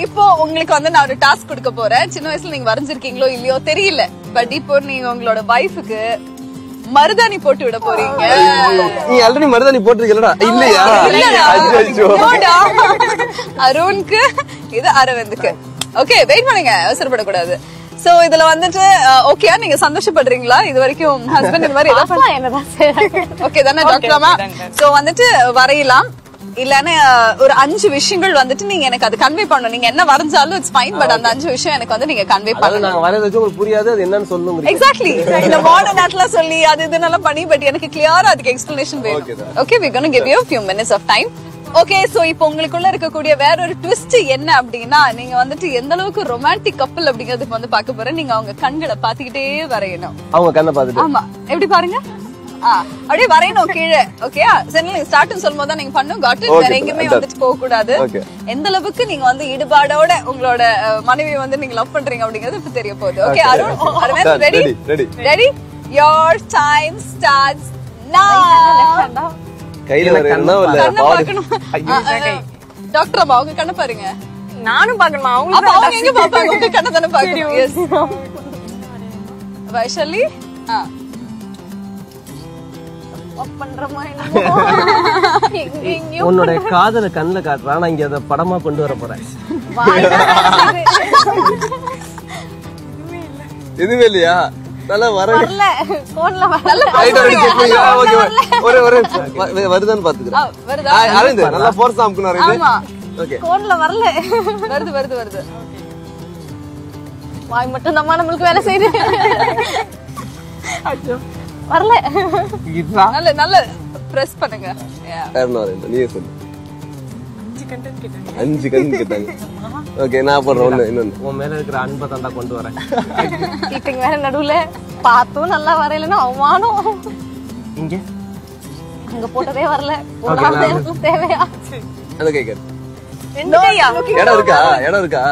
இப்போ உங்களுக்கு வந்து நான் ஒரு டாஸ்க் கொடுக்க போறேன். சின்ன வயசுல நீங்க வரைஞ்சிருக்கீங்களோ இல்லையோ தெரியல, பட் இப்போ நீங்க உங்களோட வைஃபுக்கு மருதாணி போட்டு விட போறீங்க. நீ ஆல்ரெடி மருதாணி போட்டிருக்கலடா? இல்லையா? அருணுக்கு, இது அரவிந்துக்கு. ஓகே, வெயிட் பண்ணுங்க, அவசரப்படக்கூடாது. சோ இதுல வந்துட்டு ஓகே, நீங்க சந்தோஷப்படுறீங்களா? இது வரைக்கும் ஹஸ்பண்ட் இந்த மாதிரி ஓகே தானே டாக்டராமா? சோ வந்துட்டு வரையலாம். இல்லன்னா ஒரு 5 விஷயங்கள் வந்துட்டு நீங்க எனக்கு அது கன்வே பண்ணணும். நீங்க என்ன வரைஞ்சாலும் இட்ஸ் ஃபைன், பட் அந்த 5 விஷயம் எனக்கு வந்து நீங்க கன்வே பண்ணணும். நாங்க வரையறது உங்களுக்கு புரியாது, அது என்னன்னு சொல்லுங்க. எக்ஸாக்ட்லி. இந்த மாடர்ன் ஆர்ட்ல சொல்லி அது இதெல்லாம் பண்ணி, பட் எனக்கு கிளியரா அதுக்கு எக்ஸ்பிளனேஷன் வேணும். Okay, we going to give you a few minutes of time. Okay, so இப்போ உங்களுக்குள்ள இருக்கக்கூடிய வேற ஒரு ட்விஸ்ட் என்ன அப்படின்னா, நீங்க வந்துட்டு எந்த அளவுக்கு ரொமான்டிக் கப்பல் அப்படிங்கிறதுக்கு வந்து பார்க்க போறேன். நீங்க அவங்க கண்களை பாத்துக்கிட்டே வரையணும். அவங்க கண்ணை பாத்துட்டு. ஆமா, எப்படி பாருங்க, அப்படியே வரையணும் கீழே. ஓகே, சரி, நீங்க ஸ்டார்ட்னு சொல்லும் போது நீங்க பண்ணும் காட் இட். வேற எங்கேயுமே வந்துட்டு போக கூடாது. எந்த அளவுக்கு நீங்க வந்து ஈடுபாடோட உங்களோட மனைவியை வந்து நீங்க லவ் பண்றீங்க அப்படிங்கிறது இப்ப தெரிய போகுது. Okay, Arun ready? Ready? Your time starts now. கையில வரேன்னா கண்ணை பார்க்கணும். டாக்டர் அம்மா, அவங்க கண்ணை பாருங்க. நானும் பாக்கணுமா? அவங்க எங்க பாப்பாங்க? உங்க கண்ணை தானே பாக்கணும். எஸ் வைஷாலி, உன்னோட காதல கண்ணுல காட்டுறா, நான் இங்க அத படமா கொண்டு வர போறேன். எதுவுமே இல்லையா? நல்லா வரல, வருதான்னு பாத்துக்கிறேன். நல்லா போர்ஸ் அமுக்கணும். வருது வருது வருது. வாய் மட்டும் நம்ம நம்மளுக்கு வேலை செய்யுது. வரல. நல்ல நல்ல பிரஸ் பண்ணுங்க. நீயே சொல்லு. 5 கண் கேட்டாங்க. ஓகே, நான் போடுறேன். இன்னொன்னு உன் மேல இருக்கிற அன்பை தாண்டா கொண்டு வரேன். கீட்டிங் வேற நடுவுல பார்த்தும் நல்லா வரையலன்னா அவமானம். இங்க அங்க போட்டதே வரல. தேவையா? அந்த கேக்க இடம் இருக்கா? இடம் இருக்கா?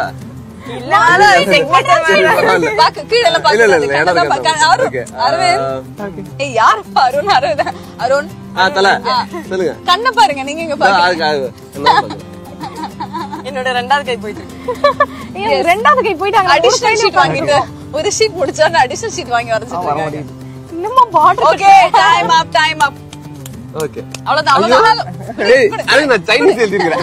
கண்ண பாருங்க. நீங்க இங்க பாருங்க. என்னோட 2வது கை போயிட்டு 2வது கை போயிட்டாங்க. அடிஷனல் ஷீட் வாங்கிட்டு ஒரு ஷீட் முடிச்சா அடிஷனல் ஷீட் வாங்கி வரைஞ்சிட்டு இன்னுமா பாட். Okay, time up, time up. Okay, அவ்வளவுதான் அவ்வளவுதான். ஏய், அது நான் சைனீஸ் எழுதிக்கிறேன்.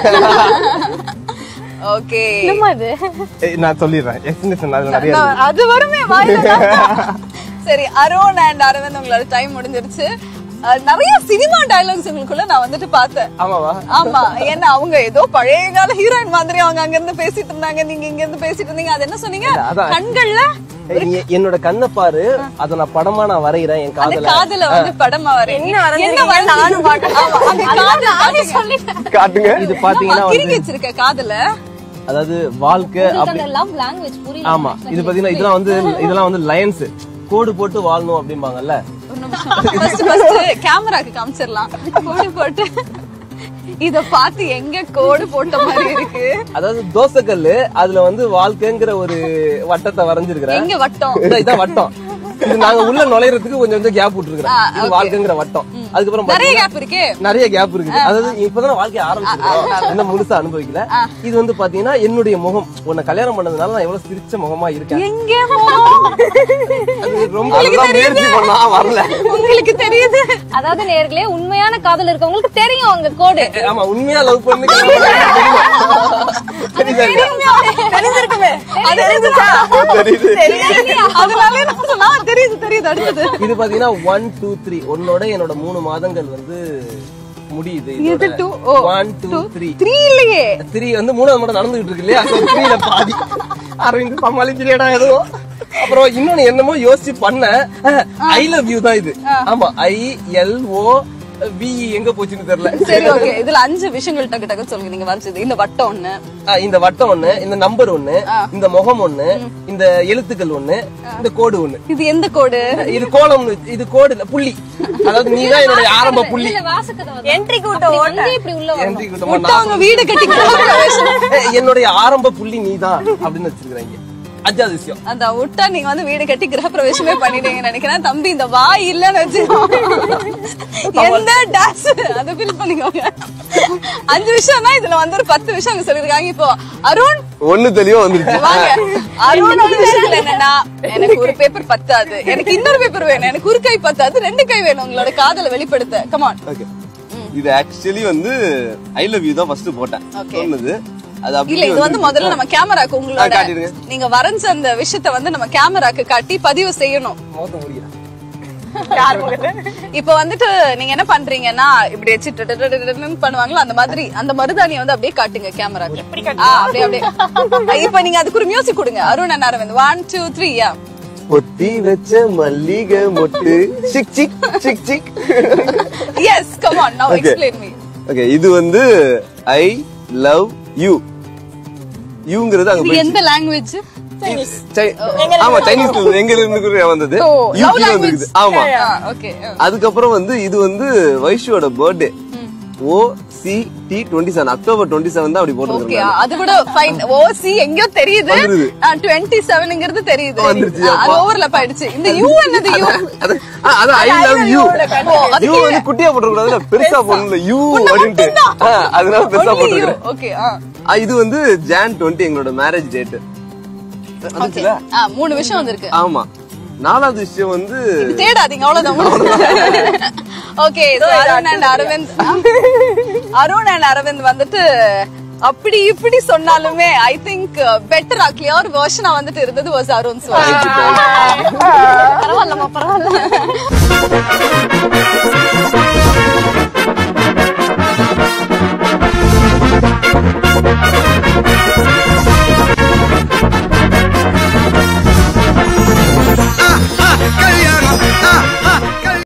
ஓகே, என்னமா இது? நான் சொல்லிடுறேன். எக்ஸ்பிளனேஷன் அதுல நிறைய இருக்கு. அது வருமே வாயில. சரி, அருண் அண்ட் அரவிந்த், உங்களோட டைம் முடிஞ்சிருச்சு. நிறைய சினிமா டயலாக்ஸ் உங்களுக்குள்ள நான் வந்துட்டு பார்த்தேன். ஆமாவா? ஆமா, ஏன்னா அவங்க ஏதோ பழைய கால ஹீரோயின் மாதிரி அவங்க அங்க இருந்து பேசிட்டு இருந்தாங்க, நீங்க இங்க இருந்து பேசிட்டு இருந்தீங்க. அது என்ன சொன்னீங்க? கண்கள்ல என்னோட கண்ணை பாரு, அத நான் படமா நான் வரைகிறேன். என் காதுல வந்து படமா வரையறேன். நானும் காட்டுங்க. இது பாத்தீங்கன்னா திருக்கி வச்சிருக்க காதுல, அதாவது வாழ்க்கை. ஆமா, இது பாத்தீங்கன்னா இதெல்லாம் வந்து லயன்ஸ் கோடு போட்டு வாழணும் அப்படிம்பாங்கல்ல. கேமராக்கு காமிச்சிடலாம். கோடு போட்டு இத பார்த்து எங்க கோடு போட்ட மாதிரி இருக்கு. அதாவது தோசைக்கல்லு, அதுல வந்து வாழ்க்கைங்கிற ஒரு வட்டத்தை வரைஞ்சிருக்கிறேன். எங்க வட்டம்? இதான் வட்டம். இது நாங்க உள்ள நுழையறதுக்கு கொஞ்சம் கேப் விட்டுருக்கோம். இது வாழ்க்கைங்கிற வட்டம். அதுக்கப்புறம் நிறைய கேப் இருக்கு. நிறைய கேப் இருக்கு. அதாவது இப்பதான் வாழ்க்கைய ஆரம்பிச்சிருக்கோம், இன்னும் முழுசா அனுபவிக்கல. இது வந்து பாத்தீங்கன்னா என்னுடைய முகம். உன்னை கல்யாணம் பண்ணதுனால நான் எவ்வளவு சிரிச்ச முகமா இருக்கேன். எங்க ரொம்ப முயற்சி பண்ணா வரல. உங்களுக்கு தெரியுது. அதாவது நேர்களே, உண்மையான காதல் இருக்கவங்களுக்கு தெரியும் அவங்க கோடு. ஆமா, உண்மையா லவ் பண்ணி தெரிஞ்சிருக்குமே. தெரியுது தெரியுது. அடுத்தது இது பாத்தீங்கன்னா 1 2 3 உன்னோட என்னோட 3 மாதங்கள் வந்து முடியுது. 1 2 3 3 இல்லையே. 3 வந்து 3வது மட்டும் நடந்துகிட்டு இருக்கு இல்லையா? 3ல பாதி அரவிந்த் சமாளிச்சிடா ஏதோ. அப்புறம் இன்னொன்னு என்னமோ யோசிச்சு பண்ண, ஐ லவ் யூ தான் இது. ஆமா, ILOVE எங்க போச்சுன்னு தெரியல. சரி, ஓகே. இதுல 5 விஷயங்கள் டக்கு டக்கு சொல்லுங்க நீங்க வரைச்சது. இந்த வட்டம் ஒண்ணு, இந்த வட்டம் ஒண்ணு, இந்த நம்பர் ஒண்ணு, இந்த முகம் ஒண்ணு, இந்த எழுத்துக்கள் ஒண்ணு, இந்த கோடு ஒண்ணு. இது எந்த கோடு? இது கோலம். இது கோடு இல்ல, புள்ளி. அதாவது நீதான் என்னுடைய ஆரம்ப புள்ளி. என்ட்ரி கூட்ட ஓட்ட இப்படி உள்ள வீடு கட்டி என்னுடைய ஆரம்ப புள்ளி நீதான் அப்படின்னு வச்சிருக்காங்க. அஞ்சாவது விஷயம் அந்த விட்டா நீங்க வந்து வீடு கட்டி கிரக பிரவேசமே பண்ணிட்டீங்கன்னு நினைக்கிறேன். தம்பி இந்த வாய் இல்லன்னு வச்சு எந்த டான்ஸ் அதை ஃபீல் பண்ணிக்கோங்க. 5 விஷயம்னா இதுல வந்து ஒரு 10 விஷயம் அங்க சொல்லிருக்காங்க. இப்போ அருண் ஒண்ணு தெளிவா வந்துருச்சு. வாங்க. அருணோட விஷயத்துல என்னன்னா, எனக்கு ஒரு பேப்பர் பத்தாது, எனக்கு இன்னொரு பேப்பர் வேணும், எனக்கு ஒரு கை பத்தாது, 2 கை வேணும் உங்களோட காதலை வெளிப்படுத்த. கமான். ஓகே, இது ஆக்சுவலி வந்து ஐ லவ் யூ தான் ஃபர்ஸ்ட் போட்டேன் சொன்னது. அது இல்ல, இது வந்து முதல்ல நம்ம கேமராக்கு உங்களோட நீங்க வரைஞ்ச அந்த விஷயத்த வந்து நம்ம கேமராக்கு காட்டி பதிவு செய்யணும். இப்ப வந்துட்டு நீங்க என்ன பண்றீங்கன்னா, இப்படி வச்சு பண்ணுவாங்களா அந்த மாதிரி அந்த மருதாணியை வந்து அப்படியே காட்டுங்க கேமராக்கு. அப்படியே அப்படியே. இப்ப நீங்க அதுக்கு ஒரு மியூசிக் கொடுங்க. அருண் அண்ட் அரவிந்த் 1 2 3 யா. பொத்தி வச்ச மல்லிகை மொட்டு சிக் சிக் சிக் சிக். Yes, come on, now explain me. Okay, இது வந்து ஐ லவ் யூ. யூங்கிறது அங்க இது எந்த லாங்குவேஜ்? ஆமா, சைனீஸ் எங்க இருந்து வந்தது. ஆமா, ஓகே. அதுக்கப்புறம் வந்து இது வந்து வைஷுவோட பர்த்டே. OCT27 அக்டோபர் 27 தான் அப்படி போட்டுருக்காங்க. அது கூட ஃபைன். OC எங்கயோ தெரியுது, 27ங்கிறது தெரியுது. அது ஓவர்லாப் ஆயிடுச்சு. இந்த யூ என்னது? யூ அது ஐ லவ் யூ. யூ வந்து குட்டியா போட்டுற கூடாதுல, பெருசா போடணும் யூ அப்படினு. அதனால பெருசா போட்டுருக்கேன். ஓகே. இது வந்து Jan 20 எங்களோட மேரேஜ் டேட். அதுல 3 விஷயம் வந்திருக்கு. ஆமா, 4வது விஷயம் வந்து தேடாதீங்க, அவ்வளவுதான். ஓகே, அருண் அண்ட் அரவிந்த் வந்துட்டு அப்படி இப்படி சொன்னாலுமே ஐ திங்க் பெட்டரா கிளியர் வெர்ஷனா வந்துட்டு இருந்தது வாஸ் அருண்ஸ். பரவாயில்லமா, பரவாயில்ல.